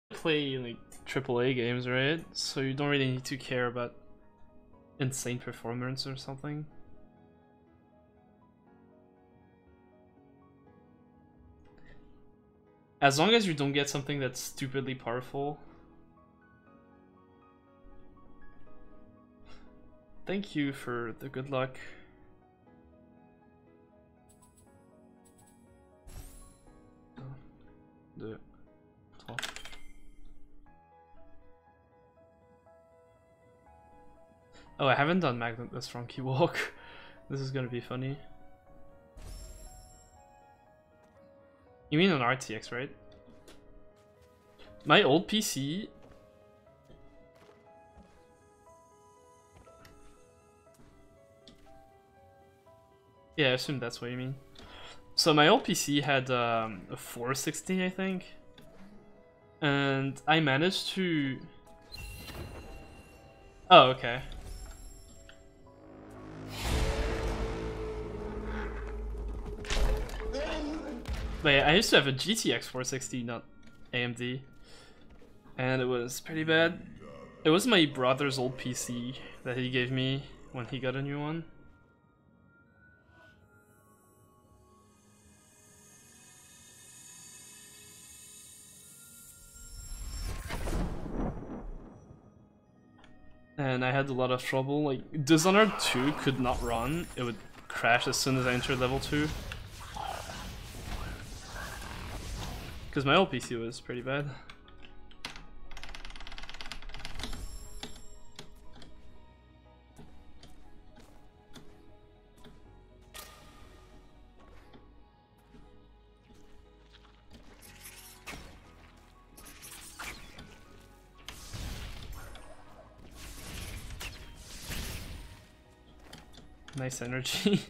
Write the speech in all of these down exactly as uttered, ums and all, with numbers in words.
Play like triple A games, right? So you don't really need to care about insane performance or something. As long as you don't get something that's stupidly powerful. Thank you for the good luck. The top. Oh, I haven't done Magnetless Frankie Walk. This is gonna be funny. You mean on R T X, right? My old P C. Yeah, I assume that's what you mean. So my old P C had um, a four sixty, I think, and I managed to. Oh, okay. But yeah, I used to have a G T X four sixty, not A M D, and it was pretty bad. It was my brother's old P C that he gave me when he got a new one. And I had a lot of trouble. Like, Dishonored two could not run. It would crash as soon as I entered level two. Because my old P C was pretty bad. Nice energy.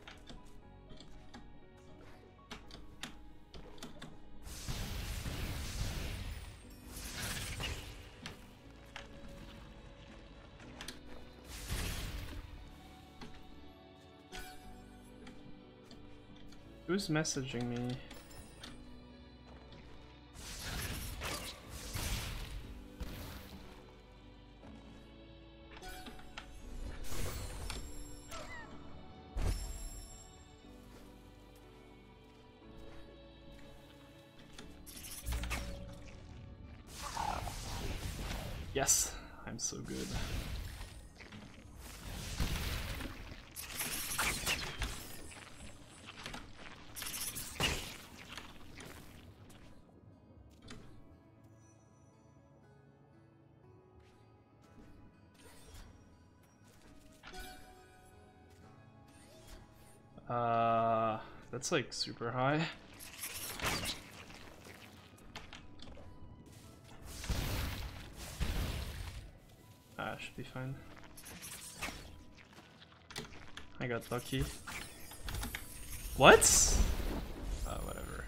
Who's messaging me? Yes, I'm so good. Uh, that's like super high. Ah, should be fine. I got lucky. What? Oh, whatever.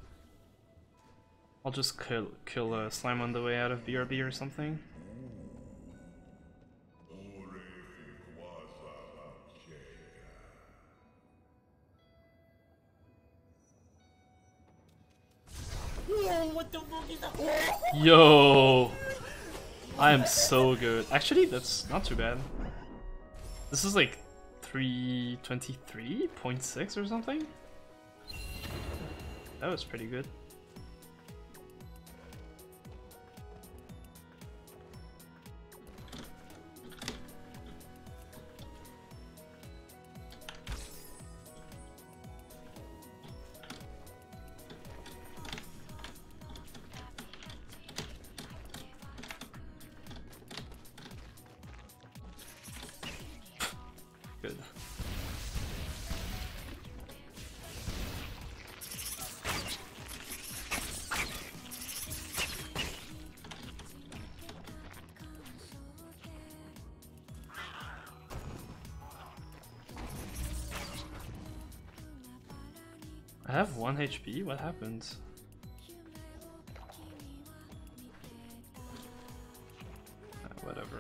I'll just kill kill a slime on the way out of B R B or something. What the fuck is that? Yo, I am so good. Actually, that's not too bad. This is like three twenty-three point six or something. That was pretty good. Good. I have one H P? What happened? Uh, whatever.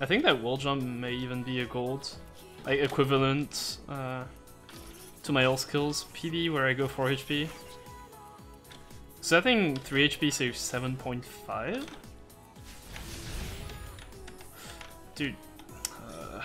I think that wall jump may even be a gold, like equivalent uh, to my old skills P D where I go four H P. So I think three H P saves seven point five? Dude. Uh...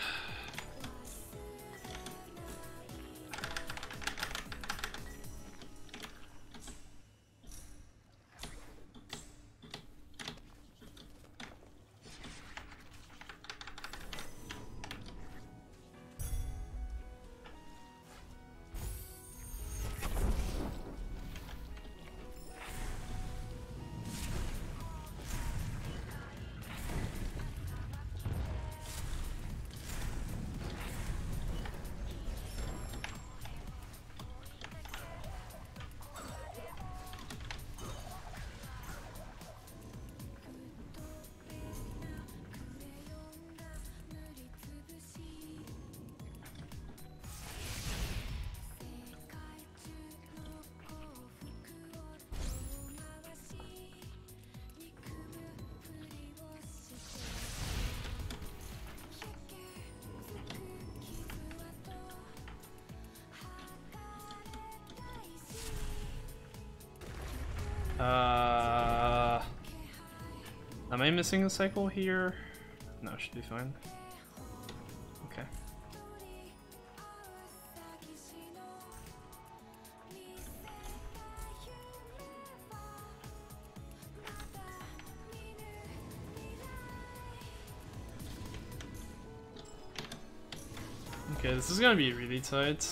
Uh, am I missing a cycle here? No, should be fine. Okay. Okay, this is gonna be really tight.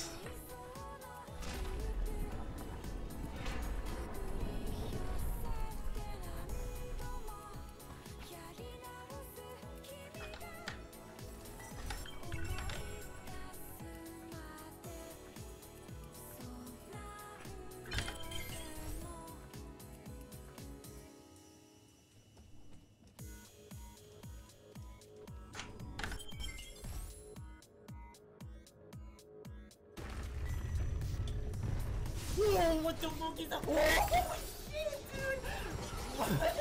Whoa, what the fuck is that? Oh shit, dude! What?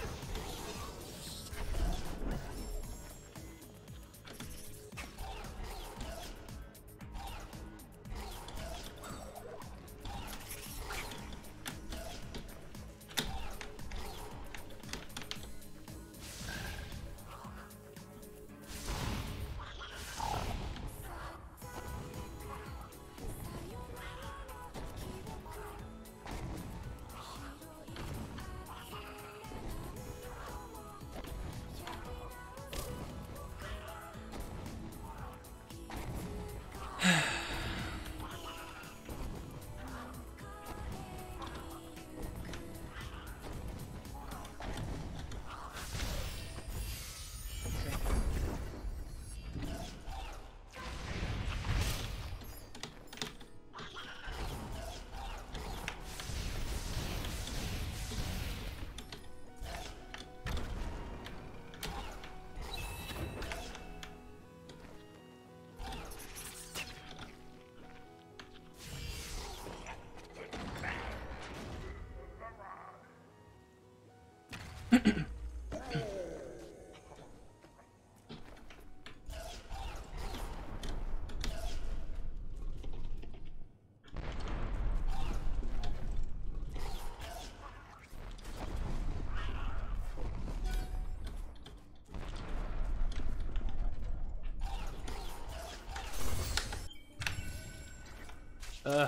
Uh.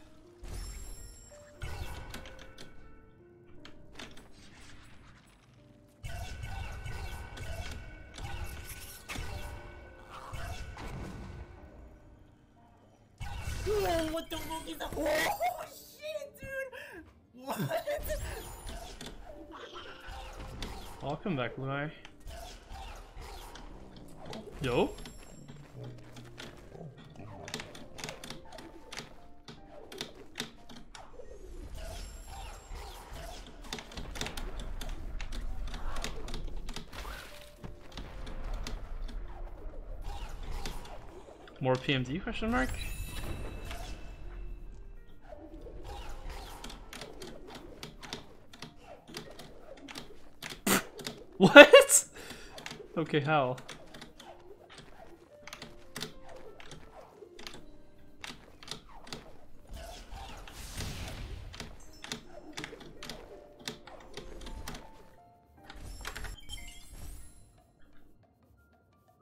Whoa, what the fuck is that? Oh shit, dude! What? I'll come back, Lunai. Yo? More P M D question mark? What? Okay, how?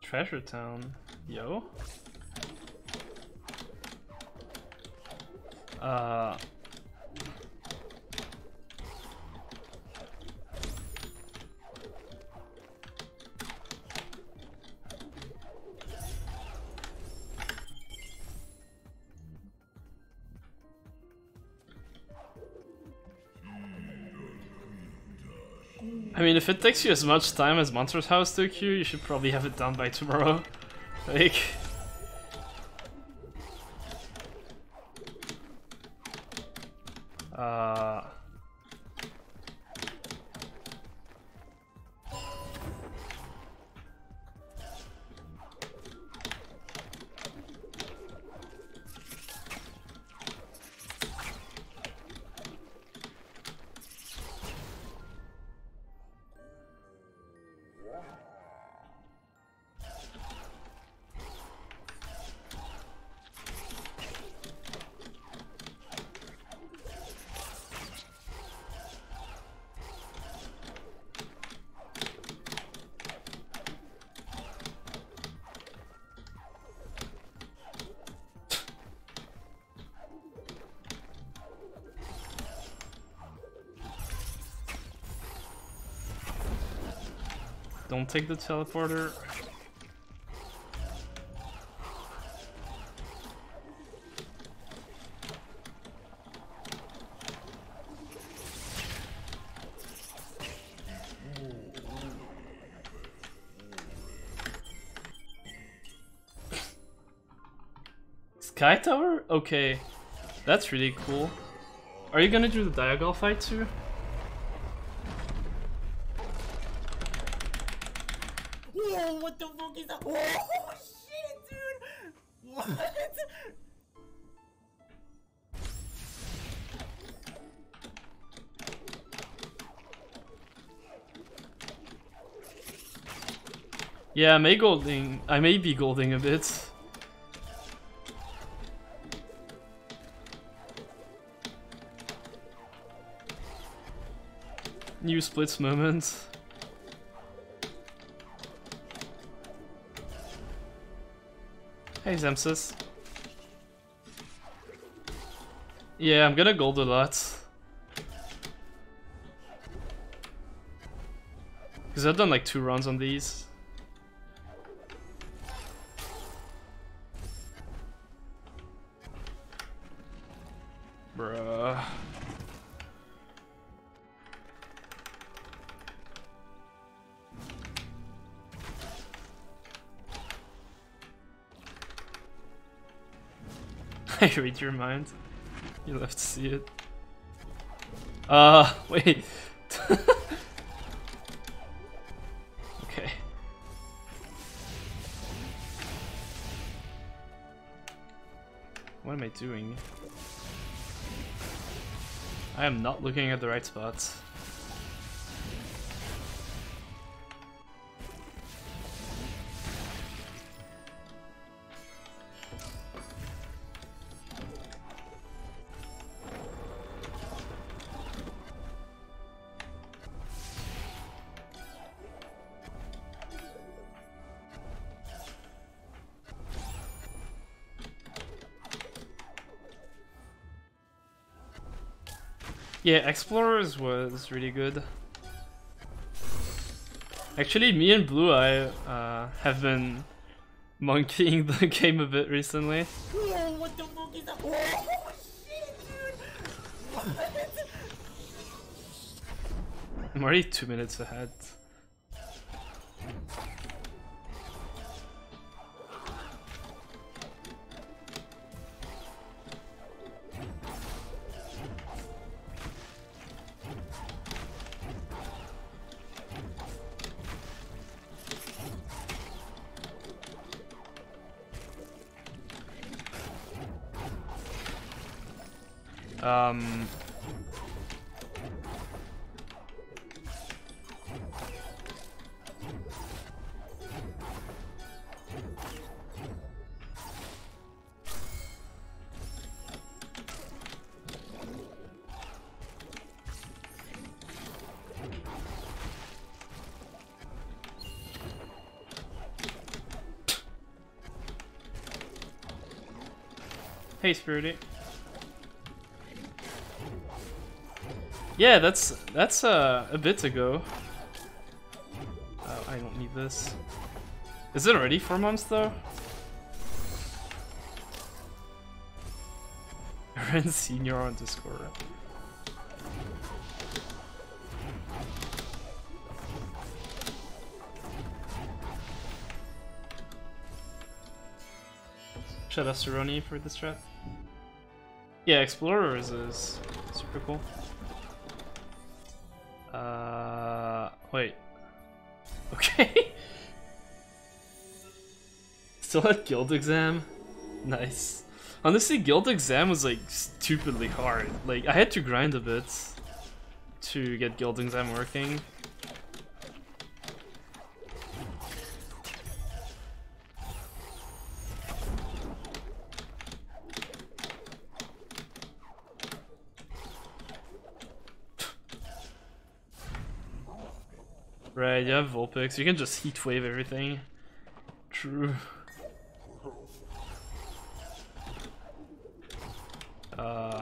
Treasure Town, yo. Uh. I mean, if it takes you as much time as Monster's House took you, you should probably have it done by tomorrow. Like... Uh... Don't take the teleporter. Sky Tower? Okay. That's really cool. Are you gonna do the Diagonal fight too? Whoa, what the fuck is that? Oh shit, dude! What? Yeah, I may golding. I may be golding a bit. New splits moment. Hey Zemsis. Yeah, I'm gonna gold a lot. Because I've done like two runs on these. Bruh. I read your mind. You'll have to see it. Uh, wait. Okay. What am I doing? I am not looking at the right spots. Yeah, Explorers was really good. Actually, me and Blue Eye uh, have been monkeying the game a bit recently. Whoa, what the fuck is that? Oh shit, dude! What? I'm already two minutes ahead. Um... Hey, Spirity. Yeah, that's that's uh, a bit ago. Oh, I don't need this. Is it already four months though? Ren Senior on Discord. Shout out Cerrone for this chat. Yeah, Explorers is super cool. Uh, wait. Okay. Still had Guild Exam? Nice. Honestly, Guild Exam was like stupidly hard. Like, I had to grind a bit to get Guild Exam working. Right, you have Vulpix, you can just heat wave everything. True. Uh...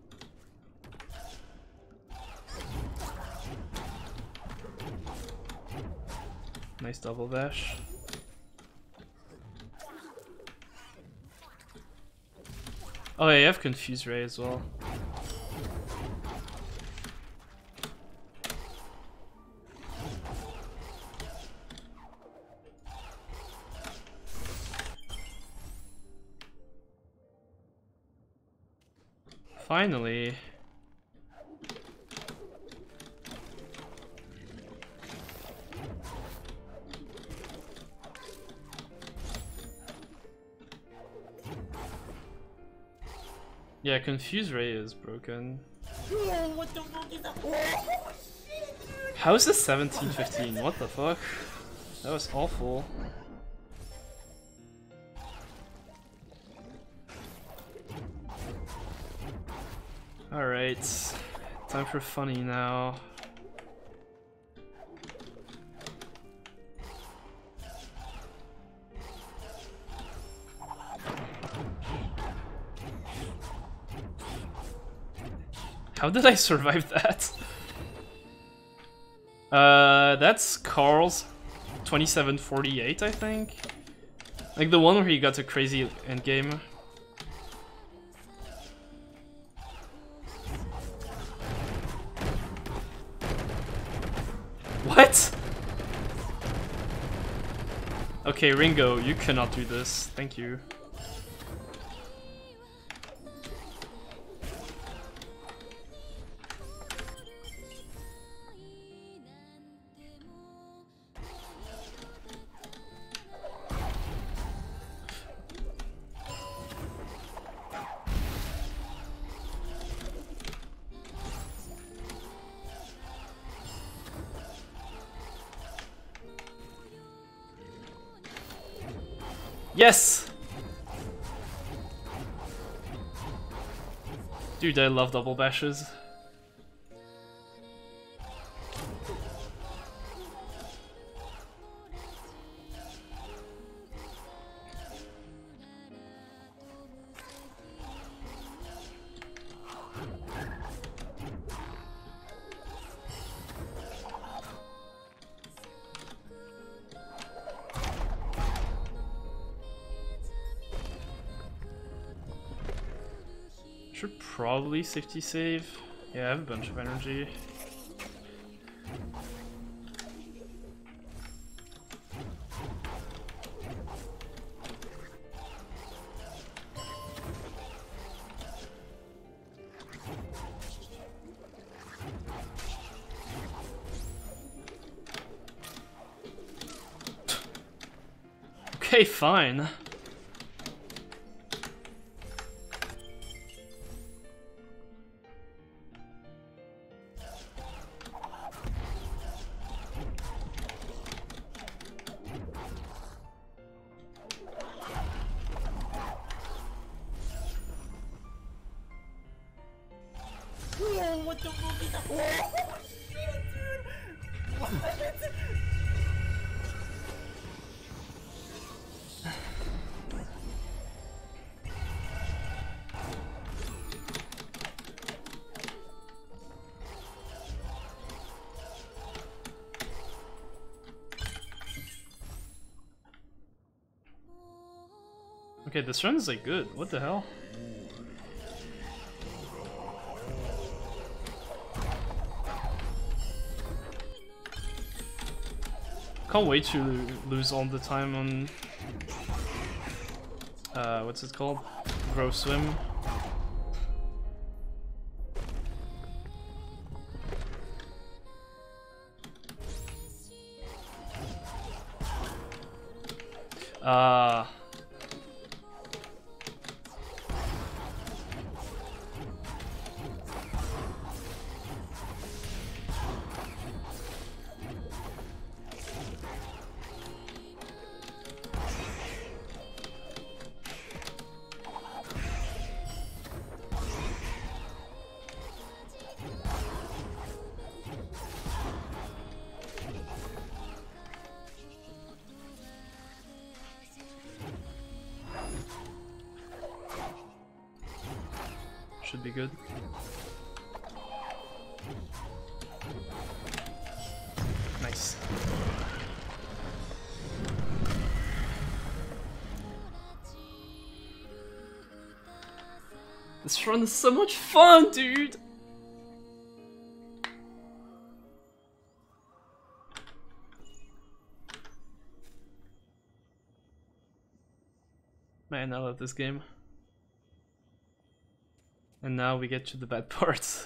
Nice double dash. Oh yeah, you have Confuse Ray as well. Finally. Yeah, Confuse Ray is broken. Whoa, what the fuck is that? Oh, shit, dude. How is this seventeen fifteen? What the fuck? That was awful. Alright, time for funny now. How did I survive that? Uh, that's Carl's twenty-seven forty-eight, I think. Like the one where he got a crazy endgame. What? Okay, Ringo, you cannot do this. Thank you. Yes! Dude, I love double bashes. Should probably safety save. Yeah, I have a bunch of energy. Okay, fine. Whoa, what the fuck is that? Oh, shit, dude. What? Okay, this run is like good. What the hell? Can't wait to lose all the time on uh, what's it called? Grow Swim. Uh should be good. Nice. This run is so much fun, dude! Man, I love this game. And now we get to the bad parts.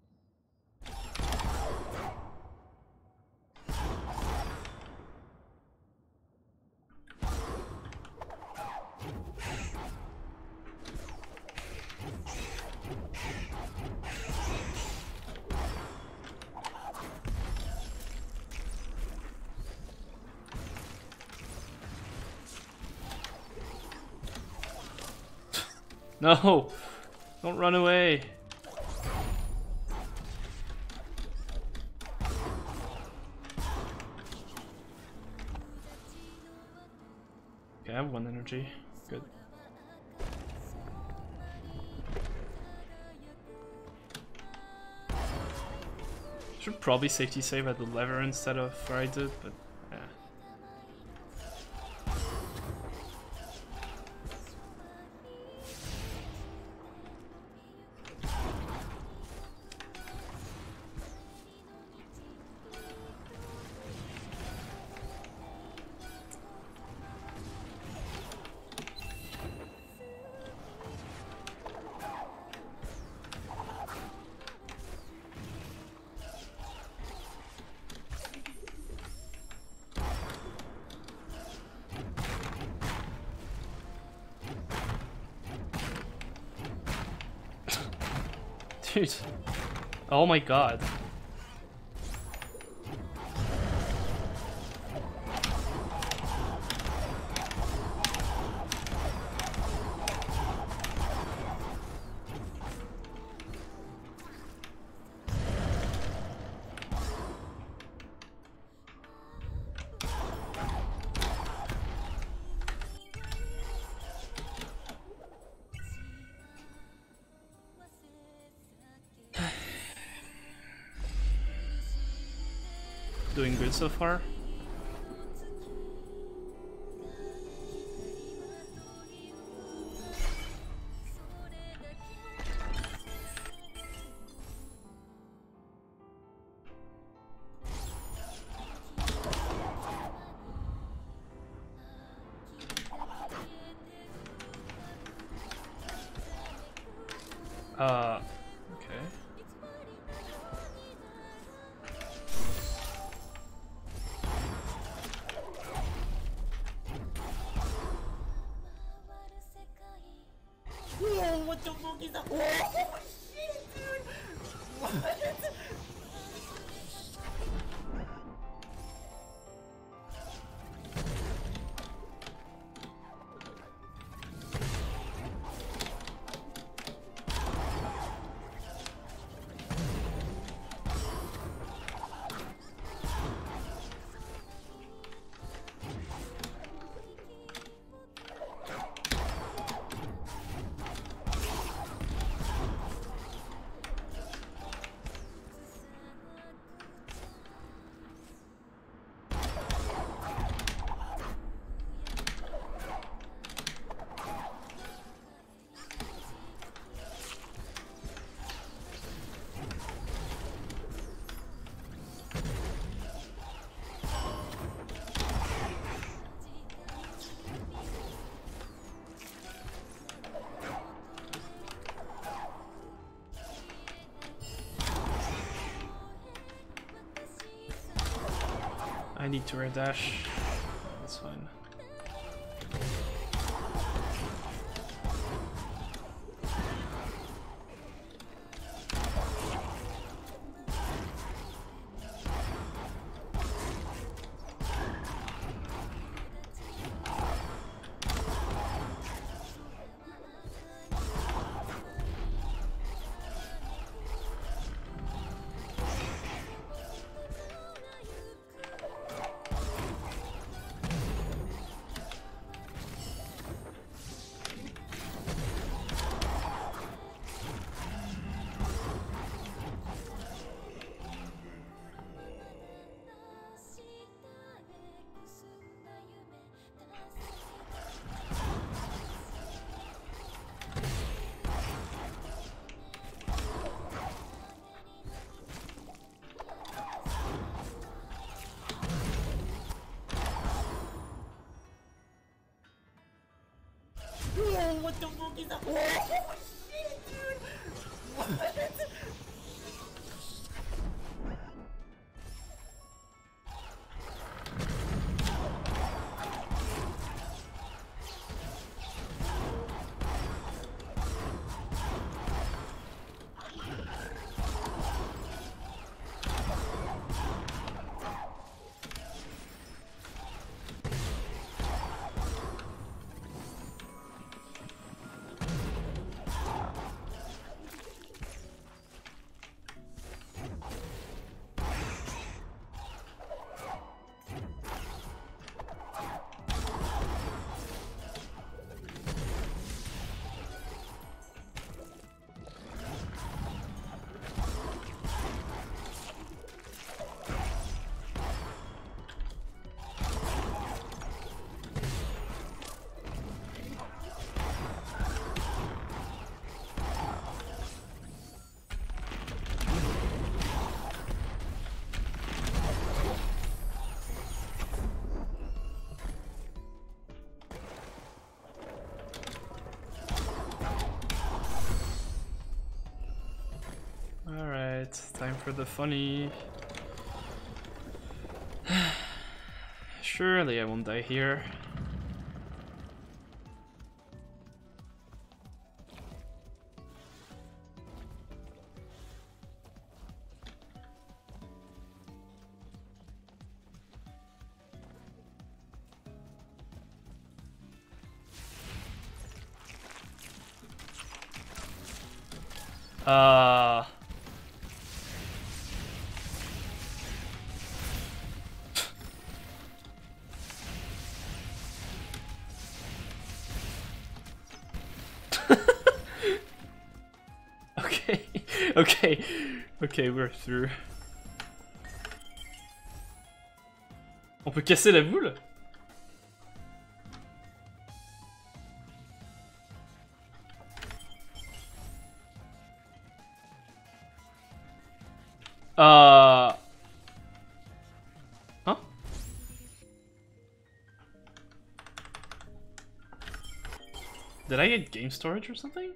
No! Don't run away! Okay, I have one energy. Good. Should probably safety save at the lever instead of where I did, but yeah. Dude. Oh my god. Doing good so far. Uh, okay. Whoa, what the fuck is that? Oh shit, dude! What? I need to air dash. That's fine. Whoa, what the fuck is that? Oh shit, dude! What? Alright, time for the funny. Surely I won't die here. Uh Okay, okay, okay, we're through. On peut casser la boule? Uh... Huh? Did I get game storage or something?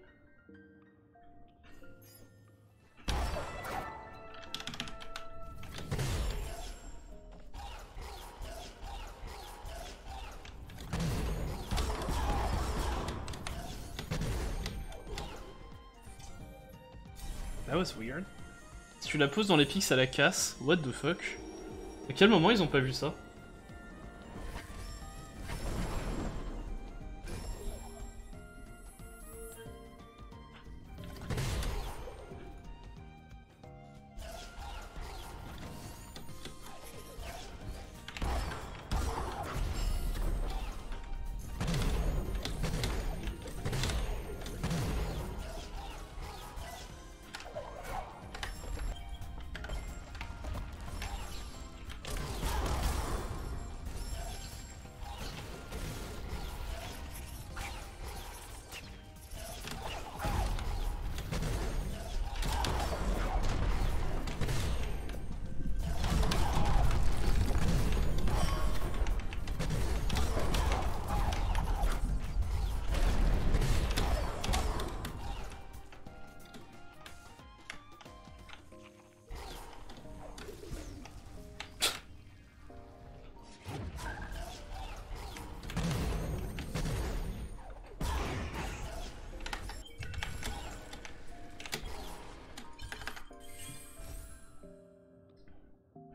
That was weird. Si tu la poses dans les pics, ça la casse. What the fuck? À quel moment ils ont pas vu ça?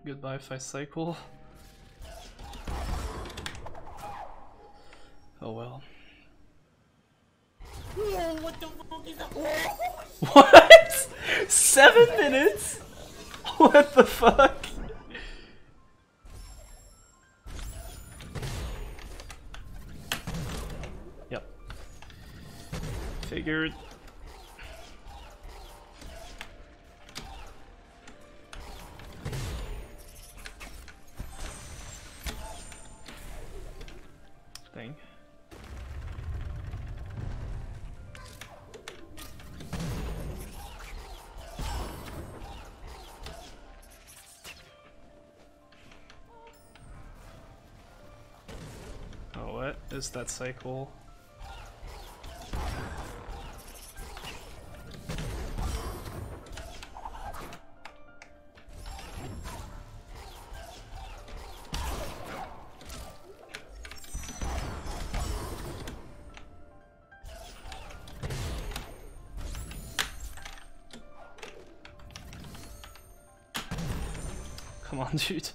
Goodbye, fast cycle. Oh well. Whoa, what the fuck is that? Whoa. What? Seven minutes? What the fuck? Yep. Figured. Dang. Oh, what is that cycle? Come on, dude.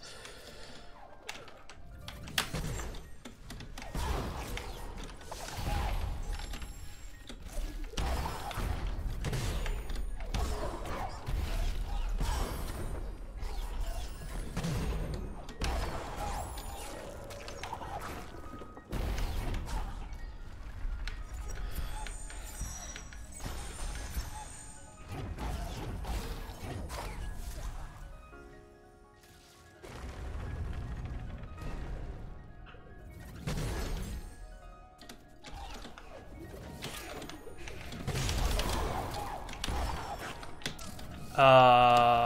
Uh...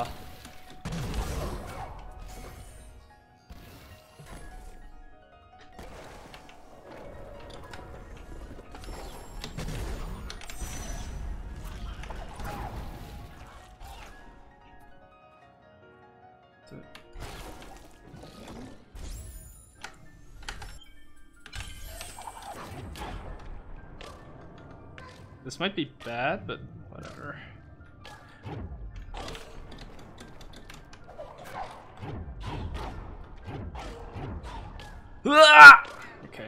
This might be bad, but whatever. Ah! Okay.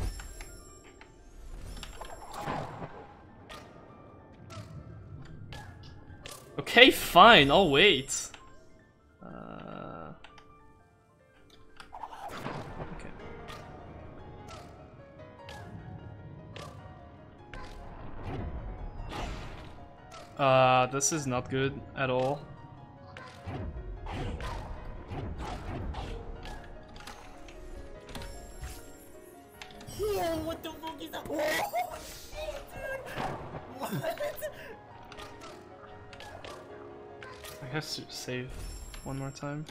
Okay, fine, I'll wait. Uh... Okay. Uh, this is not good at all. Whoa, what the fuck is that? Whoa, shit, dude! What? I have to save one more time.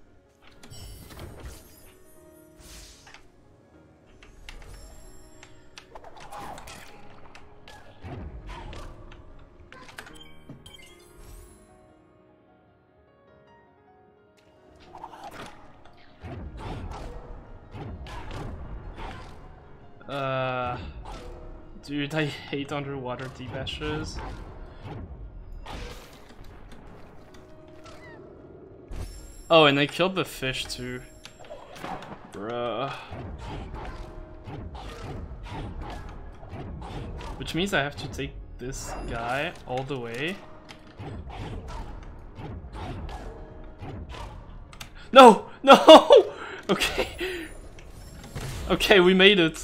Uh, dude, I hate underwater D-bashes. Oh, and they killed the fish too. Bruh. Which means I have to take this guy all the way. No! No! Okay. Okay, we made it.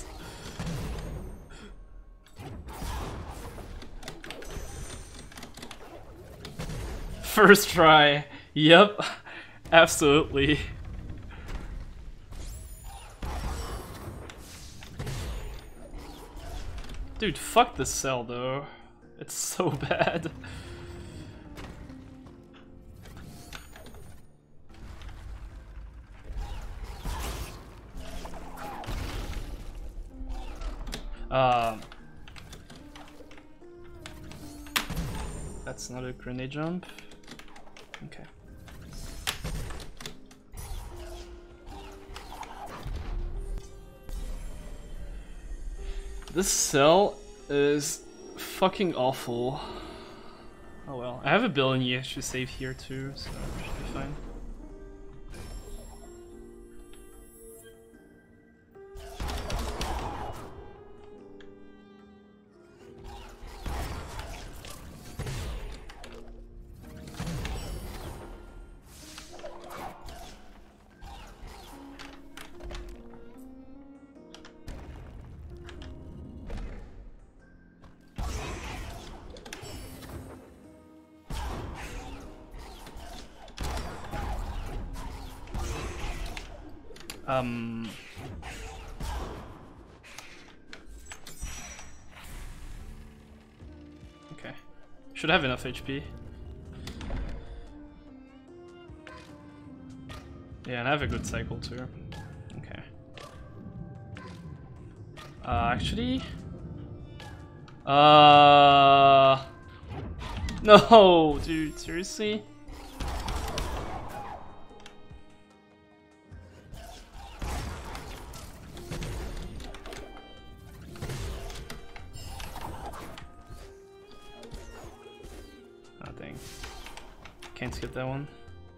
First try. Yep. Absolutely. Dude, fuck this cell though. It's so bad. Um, that's not a grenade jump. Okay. This cell is fucking awful. Oh well. I have a billion E X P save here too, so it should be fine. Um. Okay. Should have enough H P. Yeah, and I have a good cycle too. Okay. Uh, actually... Uh... No, dude, seriously? Oh, dang. Can't skip that one.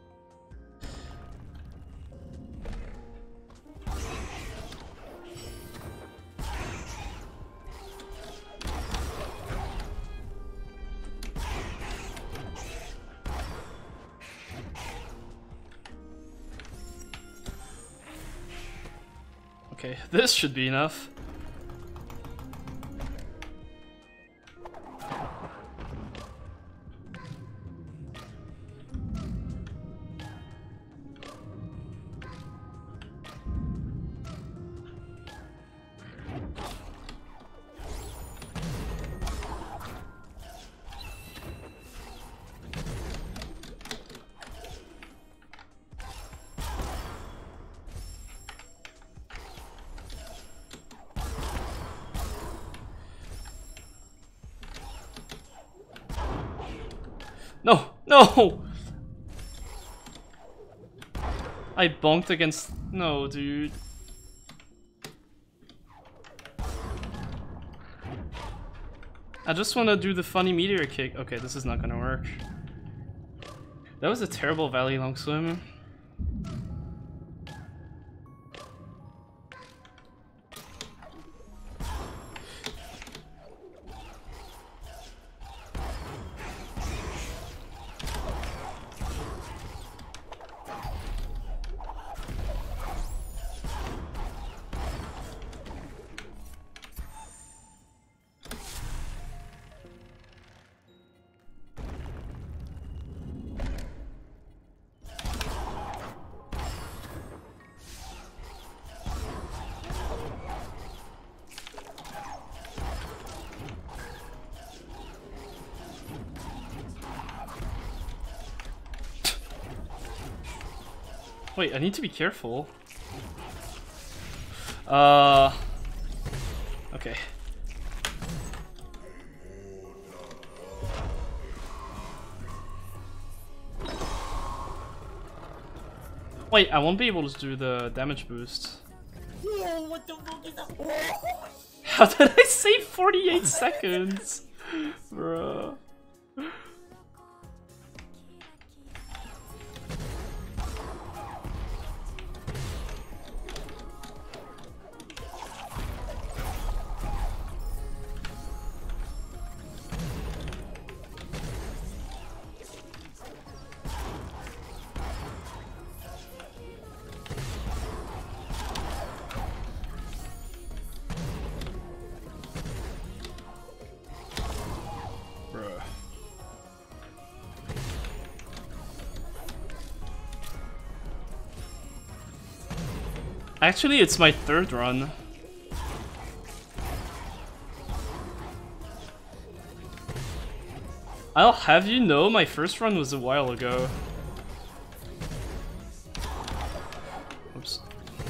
Okay, this should be enough. No! No! I bonked against... No, dude. I just want to do the funny meteor kick. Okay, this is not gonna work. That was a terrible Valley long swim. Wait, I need to be careful. Uh... Okay. Wait, I won't be able to do the damage boost. Whoa, what the fuck is that? Whoa. How did I save forty-eight seconds? Bruh. Actually, it's my third run. I'll have you know, my first run was a while ago. Oops.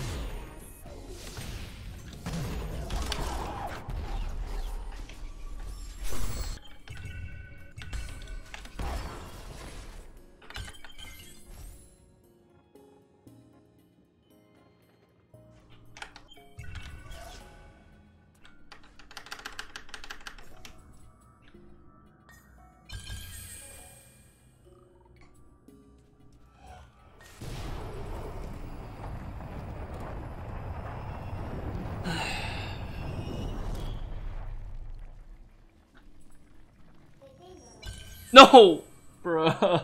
No! Bruh.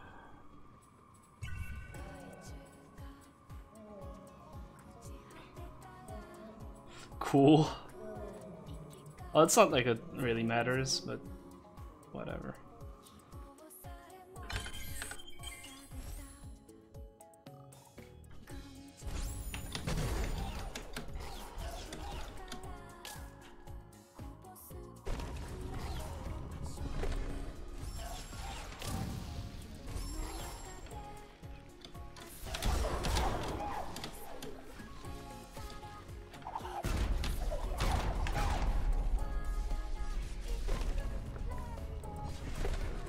Cool. Well, it's not like it really matters, but whatever.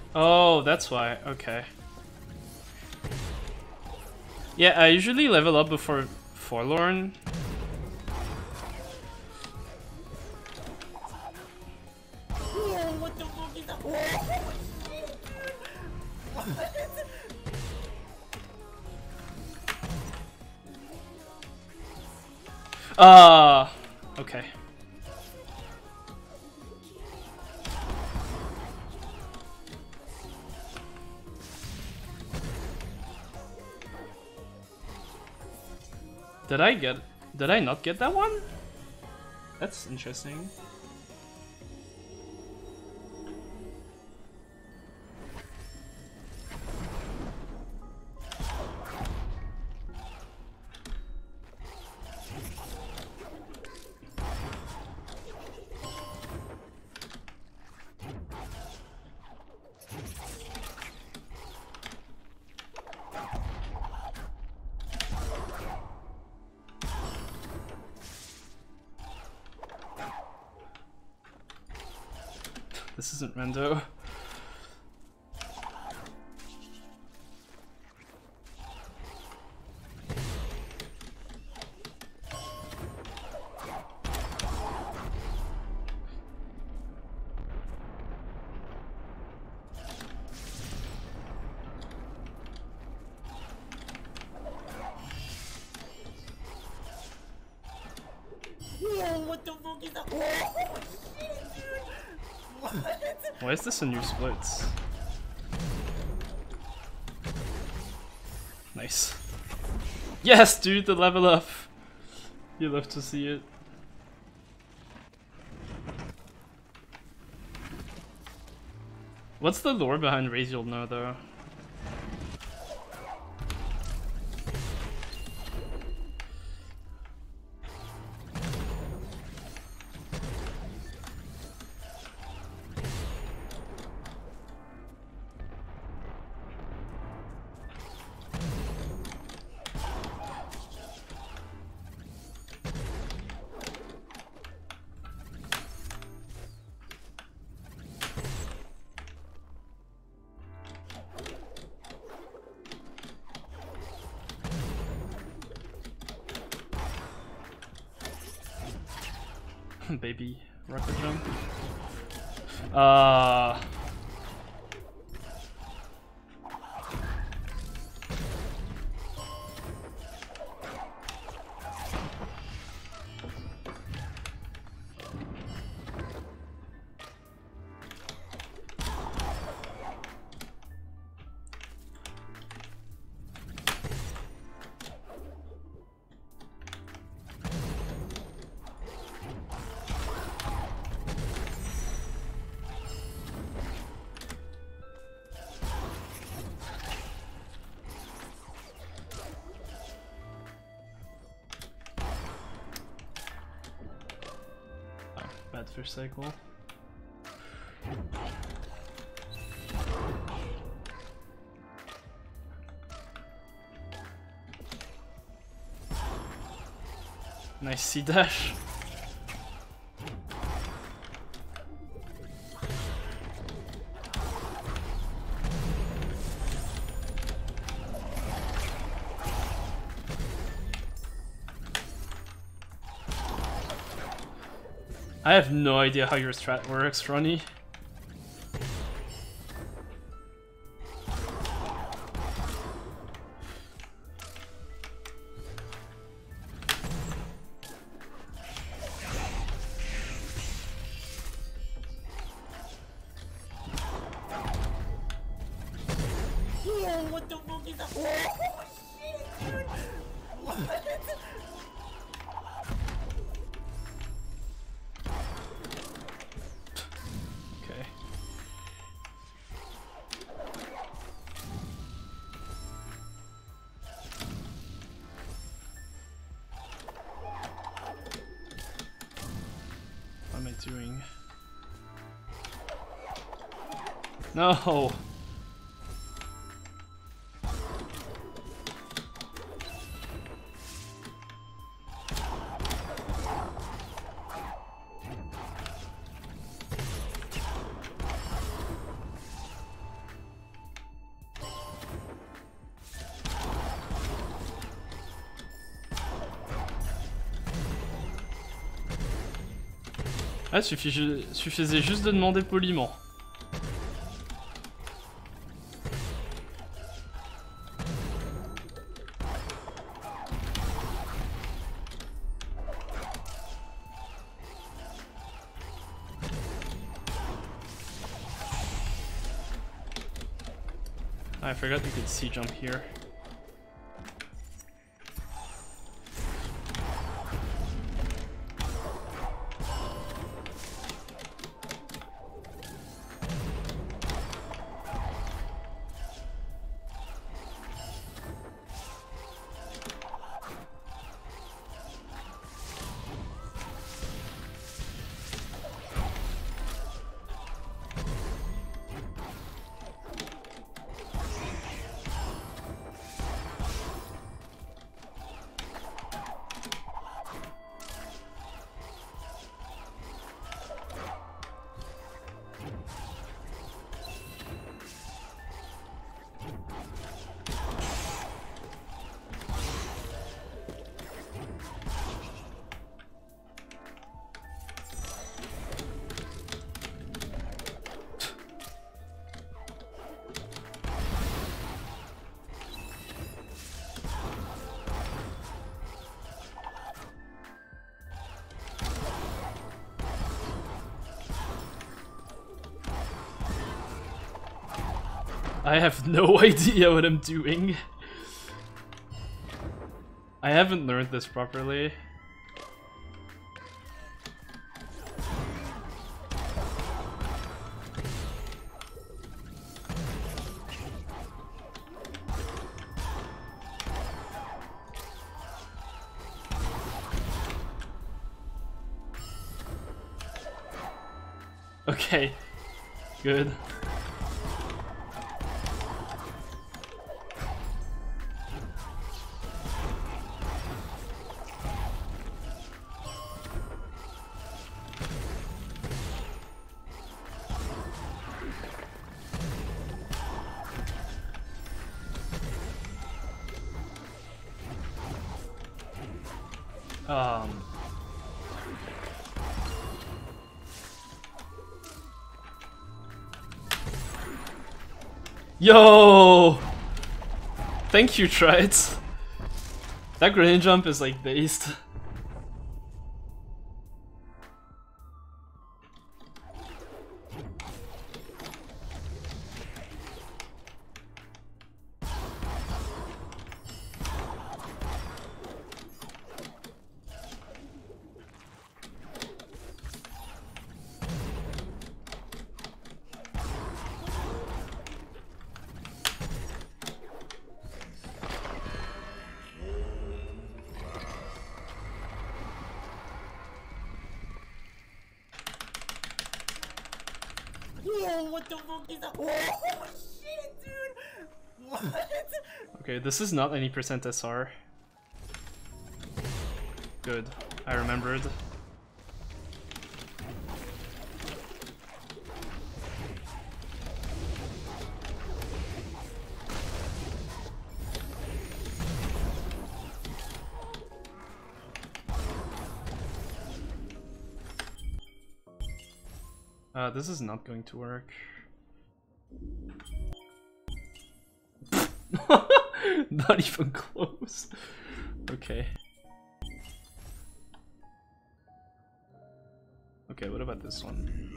Oh, that's why. Okay. Yeah, I usually level up before Forlorn. Whoa, what the fuck is that? Oh, shit, dude. What? Ah, uh, okay. Did I get... Did I not get that one? That's interesting. This isn't Rendo. Whoa, what the fuck is that? Oh, shit, dude. What? Why is this a new splits? Nice. Yes, dude, the level up. You love to see it. What's the lore behind Raziel now, though? Baby rocket jump. Uh bad fish cycle. Nice C dash. I have no idea how your strat works, Ronnie. Whoa, what the fuck is that? Oh, shit, dude. What? Okay. What am I doing? No! Ah, suffisait, suffisait juste de demander poliment. I forgot you could see jump here. I have no idea what I'm doing. I haven't learned this properly. Okay, good. Um. Yo! Thank you, Trites. That grenade jump is like based. Whoa, what the fuck is that? Oh shit, dude! What? Okay, this is not any percent S R. Good, I remembered. Uh, this is not going to work. Not even close. Okay. Okay, what about this one?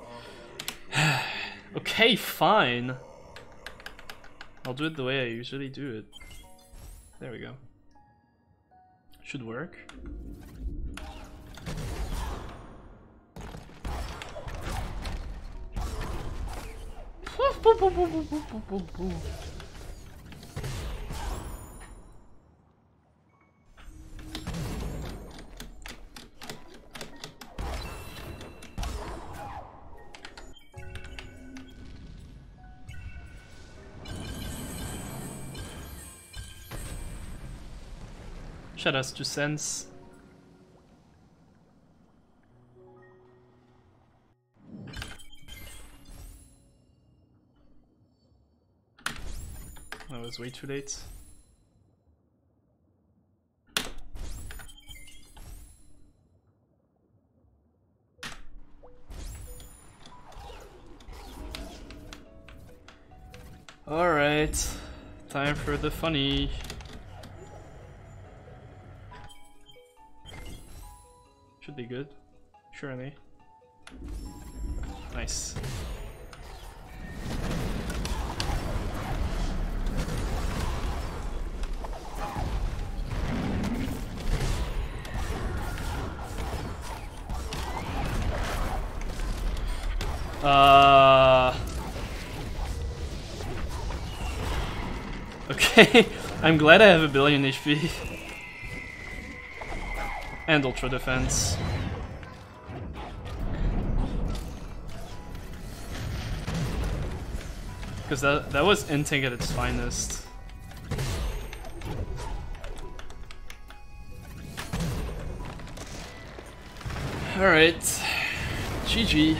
Okay, fine. I'll do it the way I usually do it. There we go. Should work. Shout outs to Sense. That was way too late. Alright, time for the funny. Should be good, surely. Nice. Uh. Okay, I'm glad I have a billion H P. And ultra defense. Because that, that was Inting at its finest. Alright. G G.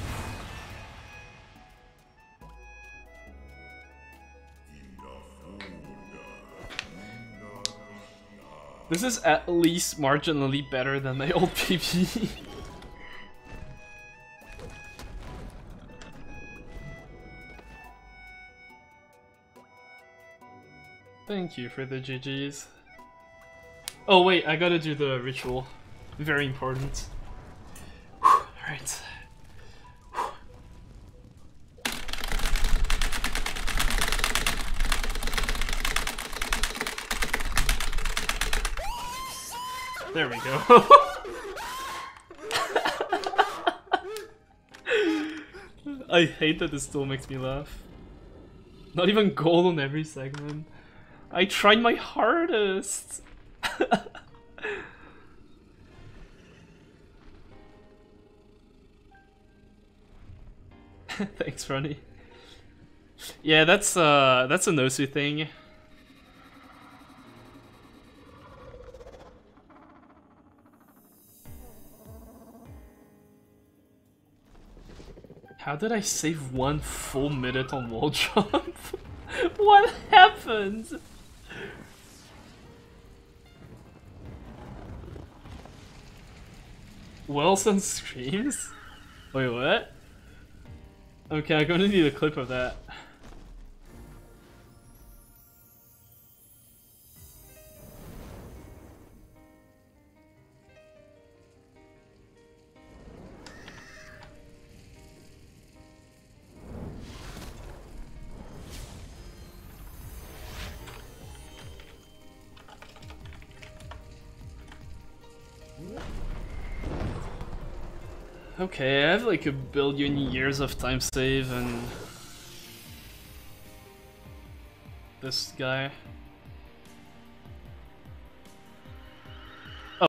This is at least marginally better than my old P P. Thank you for the G Gs. Oh wait, I gotta do the ritual. Very important. Alright. There we go. I hate that this still makes me laugh. Not even gold on every segment. I tried my hardest. Thanks, Ronnie. Yeah, that's uh that's a Nosu thing. How did I save one full minute on wall jump? What happened? Wilson screams? Wait, what? Okay, I'm gonna need a clip of that. Okay, I have like a billion years of time save and this guy.